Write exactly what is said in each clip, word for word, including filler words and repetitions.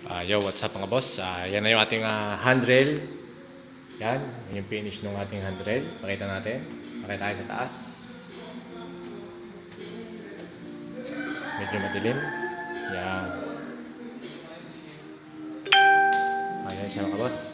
Ah, yo, what's up mga boss? Ah, yan na yung ating ah, handrail. Yan, yan yung finish ng ating handrail. Pakita natin. Pakita tayo sa taas. Medyo madilim. Yan. Ayan siya mga boss.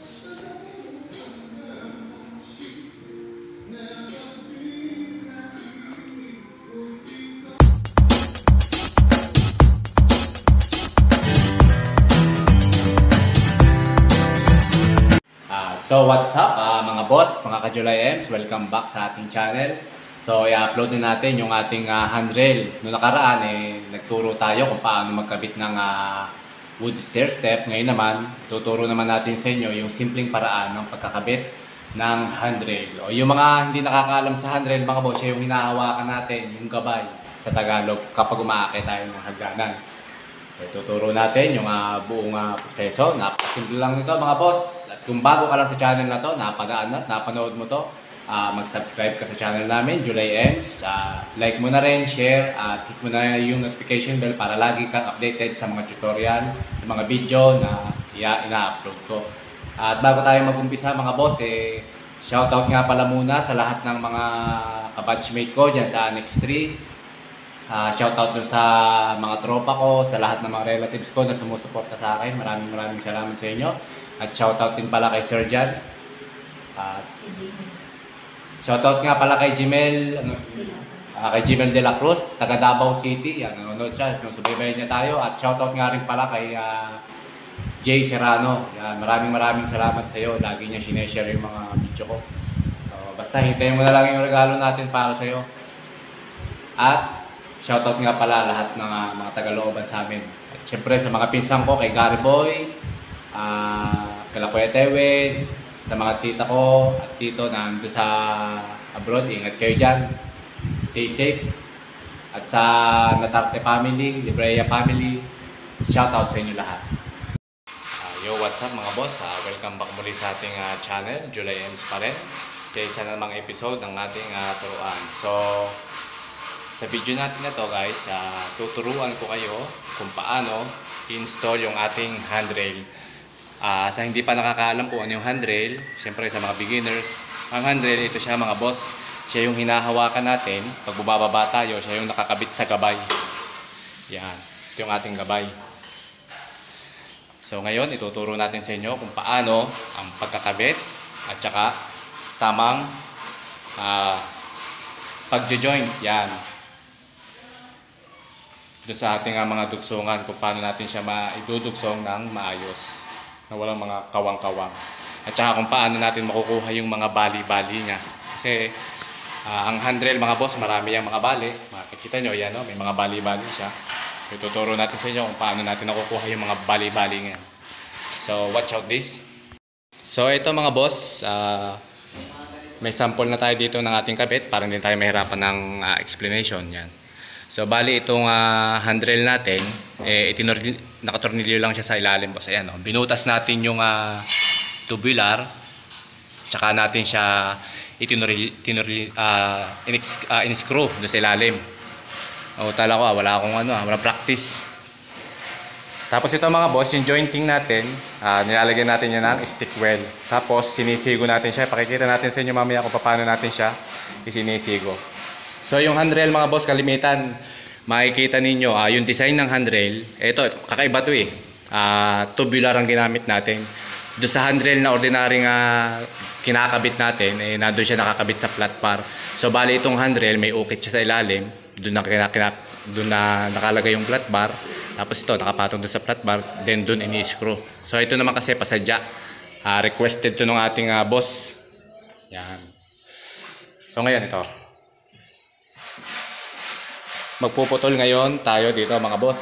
Ah, so what's up ah, mga boss, mga ka-July M's, welcome back sa ating channel. So i-upload na natin yung ating ah, handrail. Noong nakaraan eh, nagturo tayo kung paano magkabit ng ah, wood stair step. Ngayon naman, tuturo naman natin sa inyo yung simpleng paraan ng pagkakabit ng handrail. O yung mga hindi nakakaalam sa handrail mga boss, yung hinahawakan natin, yung gabay sa Tagalog kapag umaakit tayo ng hagdanan. So ituturo natin yung uh, buong uh, proseso. Napakasimple lang nito mga boss. At kung bago ka lang sa channel na to, napadaan at napanood mo to, uh, mag-subscribe ka sa channel namin, July M's. Uh, like mo na rin, share, at hit mo na yung notification bell para lagi kang updated sa mga tutorial, sa mga video na ina-upload ko. At bago tayo mag-umpisa mga boss, eh, shoutout nga pala muna sa lahat ng mga kabatchmate ko dyan sa Annex three. Uh, shoutout dun sa mga tropa ko, sa lahat ng mga relatives ko na sumusuporta sa akin. Maraming maraming salamat sa inyo. At shoutout din pala kay Sir Jan. Uh, shoutout nga pala kay Jimel, ano, uh, kay Jimel de la Cruz, taga Davao City. Yan, nanonood siya. Subaybayan niya tayo. At shoutout nga rin pala kay uh, Jay Serrano. Yan, maraming maraming salamat sa iyo. Lagi niya sineshare yung mga video ko. So, basta hintayin mo na lang yung regalo natin para sa iyo. At shoutout nga pala lahat ng uh, mga taga-looban sa amin. At syempre sa mga pinsang ko, kay Gary Boy, uh, kay Kuya Tewin, sa mga tita ko at tito na nandun sa abroad, ingat kayo dyan. Stay safe. At sa Natarte family, Libreya family, shoutout sa inyo lahat. Uh, yo, what's up mga boss? Uh, welcome back muli sa ating uh, channel, July M's pa rin. Sa isa namang episode ng ating uh, turuan. So, sa video natin na to guys, uh, tuturuan ko kayo kung paano i-install yung ating handrail. Uh, sa hindi pa nakakaalam kung ano yung handrail, siyempre sa mga beginners, ang handrail ito siya mga boss, siya yung hinahawakan natin pag bumababa tayo, siya yung nakakabit sa gabay. Yan, ito yung ating gabay. So ngayon, ituturo natin sa inyo kung paano ang pagkakabit at saka tamang uh, pag-join. Yan. Doon sa ating uh, mga dugsungan kung paano natin siya maidudugsong ng maayos na walang mga kawang-kawang, at saka kung paano natin makukuha yung mga bali-bali niya kasi uh, ang handrail mga boss, marami yung mga bali. Makikita nyo yan, no? May mga bali-bali siya. Ituturo natin sa inyo kung paano natin nakukuha yung mga bali-bali niya. So watch out this. So ito mga boss, uh, may sample na tayo dito ng ating kabit para hindi tayo mahirapan ng uh, explanation. Yan. So bali itong uh, handrail natin, eh, nakatornilyo lang siya sa ilalim boss. Ayan, oh. Binutas natin yung uh, tubular, tsaka natin siya itinuril, tinuril, uh, inis, uh, in-screw doon sa ilalim. O, tala ko ah, wala akong ano, ah, wala practice. Tapos ito mga boss, yung jointing natin, uh, nilalagyan natin yan ng stick weld. Tapos sinisigo natin siya. Pakikita natin sa inyo mamaya kung paano natin siya isinisigo. So yung handrail mga boss, kalimitan, makikita ninyo, uh, yung design ng handrail, ito, kakaiba to eh. Uh, tubular ang ginamit natin. Doon sa handrail na ordinaryong uh, kinakabit natin, eh, nandun siya nakakabit sa flat bar. So bali itong handrail, may ukit siya sa ilalim. Doon na, kina, doon na nakalagay yung flat bar. Tapos ito, nakapatong doon sa flat bar. Then doon ini-screw. So ito naman kasi pasadya. Uh, requested to ng ating uh, boss. Yan. So ngayon ito. Magpuputol ngayon tayo dito mga boss.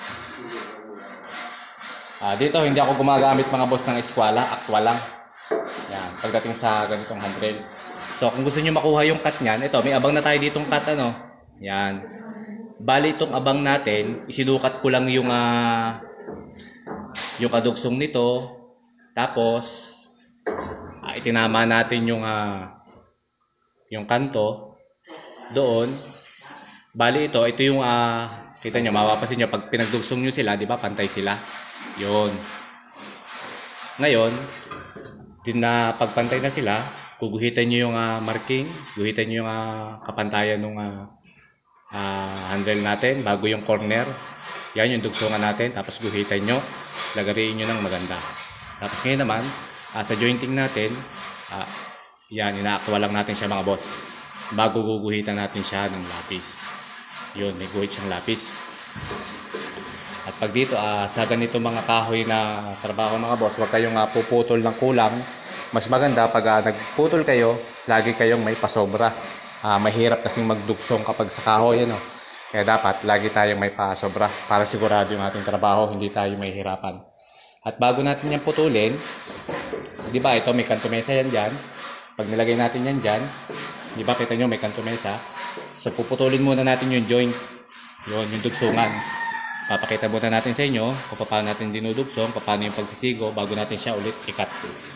Uh, dito hindi ako gumagamit mga boss ng eskwala. Actual lang. Yan. Pagdating sa ganitong handrail. So kung gusto nyo makuha yung cut nyan, ito may abang na tayo ditong cut ano. Yan. Bali itong abang natin, isinukat ko lang yung uh, yung kadugsong nito. Tapos uh, itinama natin yung uh, yung kanto doon. Bali ito, ito yung uh, kita nyo, mapapansin nyo pag pinagdugsong nyo sila, di ba, pantay sila. Yun. Ngayon, din na pagpantay na sila, guguhitan nyo yung uh, marking, guhitan nyo yung uh, kapantayan ng uh, uh, handle natin bago yung corner. Yan yung dugsungan natin, tapos guhitan nyo, lagariin nyo ng maganda. Tapos ngayon naman, uh, sa jointing natin, uh, yan, inaakwa lang natin siya mga boss. Bago guguhitan natin siya ng lapis. Yun, may guhit siyang lapis. At pag dito, uh, sa ganito mga kahoy na trabaho mga boss, huwag kayong uh, puputol ng kulang. Mas maganda pag uh, nagputol kayo, lagi kayong may pasobra. Uh, mahirap kasing magdugsong kapag sa kahoy, ano. Kaya dapat lagi tayong may pasobra para sigurado yung ating trabaho, hindi tayo mahihirapan. At bago natin yan putulin, di ba ito may kantomesa yan dyan. Pag nilagay natin yan dyan, di ba kita nyo may kantomesa. So puputulin muna natin yung joint, yun, yung dugsungan. Papakita muna natin sa inyo kung paano natin dinudugsong, paano yung pagsisigo bago natin siya ulit ikat.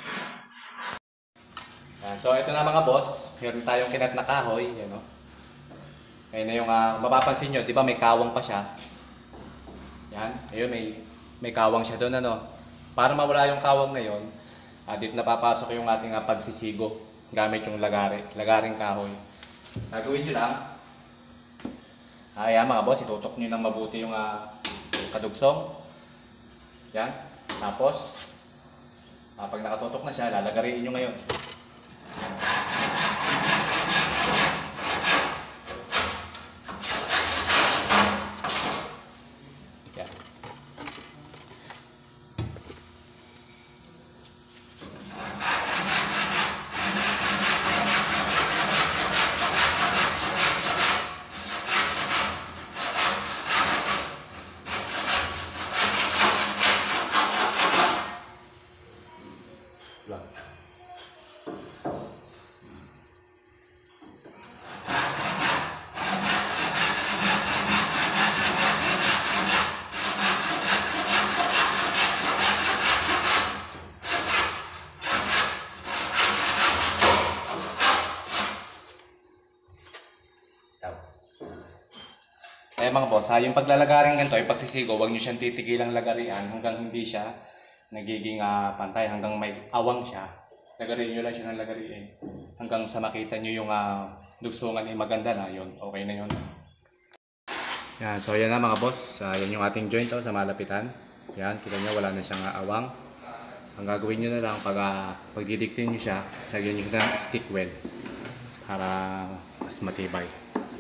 So ito na mga boss, meron tayong kinat na kahoy, yan o. Ayun na yung uh, mapapansin nyo, di ba may kawang pa siya? Yan, ayun may, may kawang siya doon, ano. Para mawala yung kawang ngayon, uh, dito napapasok yung ating uh, pagsisigo gamit yung lagari, lagaring kahoy. Gagawin nyo lang. Ayan mga boss, itutok nyo ng mabuti yung uh, kadugsong. Yan, tapos, uh, pag nakatutok na siya, lalagariin nyo ngayon. Eh mga boss, ha, yung paglalagaring ganito, yung pagsisigo, huwag nyo siyang titigilang lagarian hanggang hindi siya nagiging uh, pantay, hanggang may awang siya. Lagariin nyo lang siya ng lagariin. Hanggang sa makita nyo yung uh, dugsungan ay maganda na, yun, okay na yun. Yan, so yan na mga boss, uh, yan yung ating joint oh, sa malapitan. Yan, kita nyo wala na siyang uh, awang. Ang gagawin nyo na lang, pag uh, pagdidiktin nyo siya, lagyan nyo ng stick weld para mas matibay.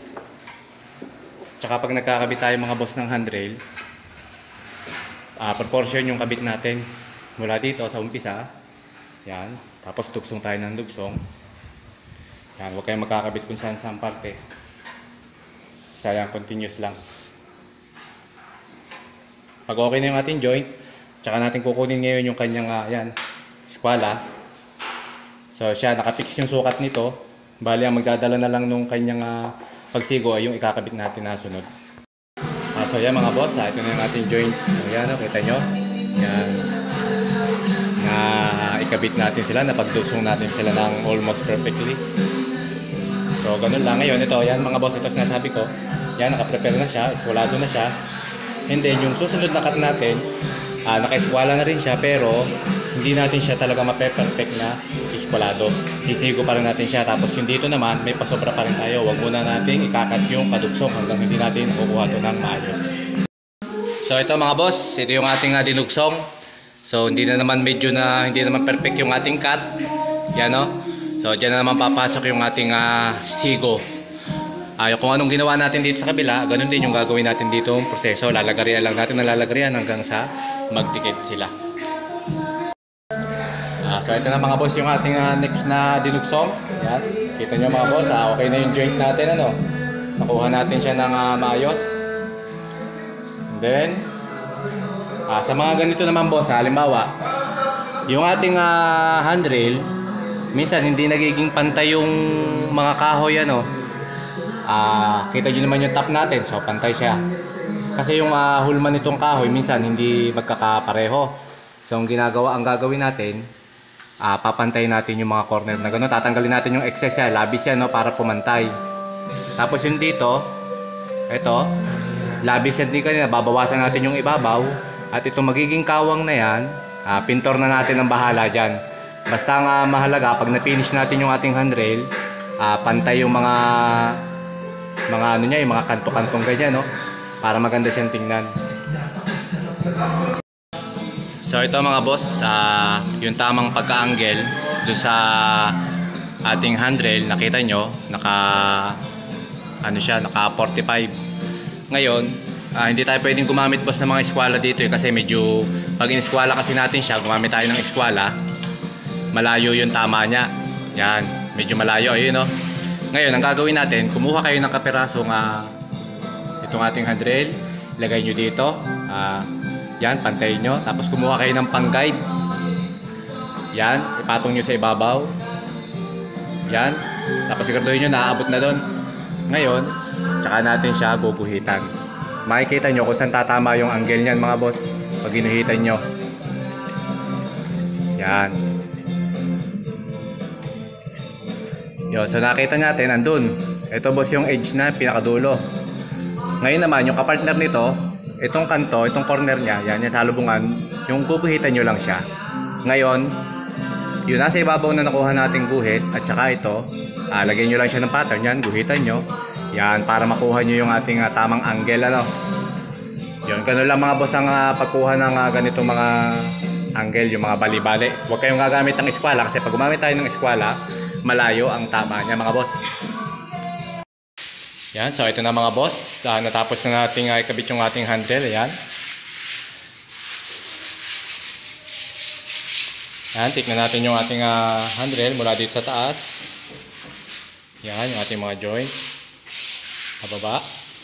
Tsaka pag nagkakabit tayo mga boss ng handrail, uh, proportion yung kabit natin mula dito sa umpisa. Yan, tapos dugsong tayo ng dugsong. Yan, huwag kayong magkakabit kung saan saan parte. Sayang, continuous lang. Pag okay na yung ating joint, tsaka natin kukunin ngayon yung kanyang uh, yan, eskwala. So siya, nakapix yung sukat nito. Bali, ang magdadala na lang nung kanyang uh, pagsigo ay yung ikakabit natin na sunod. Ah, so yan mga boss, ah, ito na yung ating joint. Ayan, oh, kita nyo. Yan. Na ikabit natin sila, napagdusong natin sila ng almost perfectly. So ganun lang. Ngayon, ito, yan mga boss, ito sinasabi ko. Yan, nakaprepare na siya, eskwalado na siya. And then, yung susunod na cut natin, ah, naka-eskwala na rin siya, pero hindi natin siya talaga mape-perfect na eskwalado. Sisigo pa rin natin siya. Tapos yung dito naman, may pasobra pa rin tayo. Huwag muna natin ikakat yung kadugsong hanggang hindi natin nakukuha ito ng maayos. So ito mga boss, ito yung ating uh, dinugsong. So hindi na naman medyo na, hindi naman perfect yung ating cut. Yan o. So dyan na naman papasok yung ating uh, sigo. Uh, kung anong ginawa natin dito sa kabila, ganun din yung gagawin natin dito yung proseso. Lalagarian lang natin, nalalagarian hanggang sa magdikit sila. Uh, so ito na mga boss yung ating uh, next na dinugsong. Yan. Kita nyo mga boss, uh, okay na yung joint natin. Ano? Nakuha natin siya ng uh, maayos. And then, uh, sa mga ganito naman boss, uh, halimbawa, yung ating uh, handrail, minsan hindi nagiging pantay yung mga kahoy. Ano? Uh, kita nyo naman yung top natin, so pantay siya. Kasi yung uh, hulman nitong kahoy, minsan hindi magkakapareho. So ang ginagawa, ang gagawin natin, Uh, papantayin natin yung mga corner na gano'n. Tatanggalin natin yung excess yan, labis yan, no, para pumantay. Tapos yung dito, ito, labis yan din kanina, babawasan natin yung ibabaw At ito magiging kawang na yan, ah, pintor na natin ang bahala dyan. Basta nga mahalaga, pag na-finish natin yung ating handrail, ah, pantay yung mga mga ano niya, yung mga kanto-kantong ganyan, no? Para maganda siyang tingnan. So ito mga boss, uh, yung tamang pagka-angle doon sa ating handrail, nakita nyo, naka ano siya, naka forty-five. Ngayon, uh, hindi tayo pwedeng gumamit boss ng mga eskwala dito eh, kasi medyo pag in-eskwala kasi natin siya, gumamit tayo ng eskwala, malayo yung tama niya. Yan, medyo malayo, ayun no. Ngayon, ang gagawin natin, kumuha kayo ng kapirasong uh, itong ating handrail, ilagay nyo dito, uh, yan, pantayin nyo. Tapos kumuha kayo ng pang-guide. Yan, ipatong nyo sa ibabaw. Yan. Tapos siguraduhin nyo, naaabot na doon. Ngayon, tsaka natin siya guguhitan. Makikita nyo kung saan tatama yung angle niyan mga boss. Pag ginuhitan nyo. Yan. Yun, so nakita natin, andun. Ito boss yung edge na, pinakadulo. Ngayon naman, yung kapartner nito, itong kanto, itong corner niya, yan, yung salubungan, yung guguhitan nyo lang siya. Ngayon, yun nasa ibabaw na nakuha nating guhit, at saka ito, ah, lagyan nyo lang siya ng pattern, yan, guhitan nyo. Yan, para makuha nyo yung ating uh, tamang angle, ano. Yun, ganun lang mga boss ang uh, pagkuha ng uh, ganitong mga angle, yung mga bali-bali. Huwag kayong gagamit ng eskwala, kasi pag gumamit tayo ng eskwala, malayo ang tama niya mga boss. Yan, so ito na mga boss, uh, natapos na nating uh, ikabit yung ating handle, yan. Yan, tignan natin yung ating uh, handle mula dito sa taas. Yan, yung ating mga joint. Sa baba.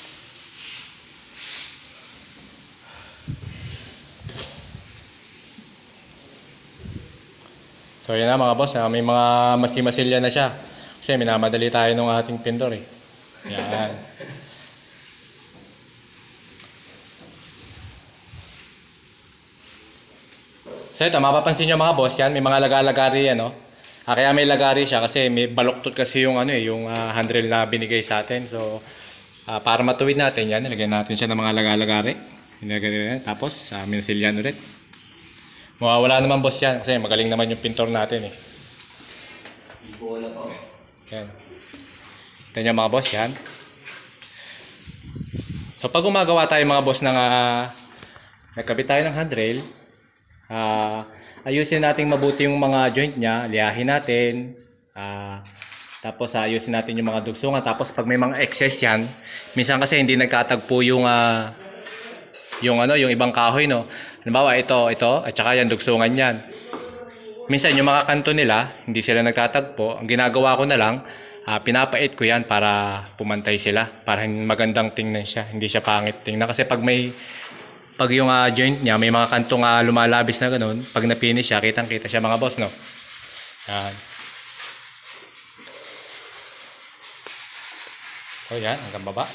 So yan na mga boss, uh, may mga maski-masilya na siya. Kasi minamadali tayo ng ating pintor eh. Yan. So ito, mapapansin nyo mga boss, yan, may mga laga-lagari yan, no? Ah, kaya may lagari siya kasi may baluktot kasi yung ano eh, yung uh, handrail na binigay sa atin. So, uh, para matuwid natin yan, nilagyan natin siya ng mga laga-lagari. Nilagyan natin, tapos uh, minasilyan ulit. Mawawala naman boss yan kasi magaling naman yung pintor natin eh. Bola pa. Yan. Ito nyo mga boss, yan. So pag gumagawa tayo mga boss ng uh, nagkabit tayo ng handrail, uh, ayusin natin mabuti yung mga joint nya, liyahin natin, uh, tapos uh, ayusin natin yung mga dugsungan. Tapos pag may mga excess yan, minsan kasi hindi nagkatagpo yung uh, yung ano, yung ibang kahoy, no. Halimbawa ito, ito, at saka yan dugsungan yan. Minsan yung mga kanto nila, hindi sila nagkatagpo. Ang ginagawa ko na lang, Uh, pinapait ko yan para pumantay sila, para magandang tingnan siya, hindi siya pangit tingnan. Kasi pag may pag yung uh, joint niya may mga kantong uh, lumalabis na ganun, pag na-finish siya, kitang kita siya mga boss, no. Yan. So yan, hanggang baba.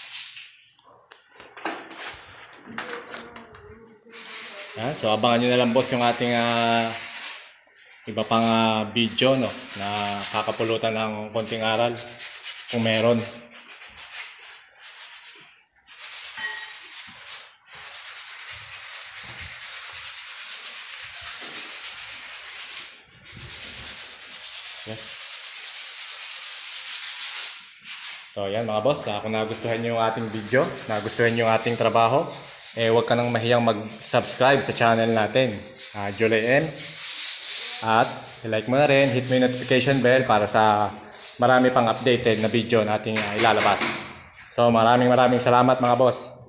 Yan, so abangan nyo na lang boss yung ating uh, iba pang uh, video, no, na kakapulutan ng konting aral kung meron. Yes. So yan mga boss, uh, kung nagustuhan nyo yung ating video, nagustuhan nyo yung ating trabaho, eh huwag ka nang mahiyang mag-subscribe sa channel natin, uh, July Ems. At i-like mo na rin, hit mo yung notification bell para sa marami pang updated na video nating uh, ilalabas. So maraming maraming salamat mga boss.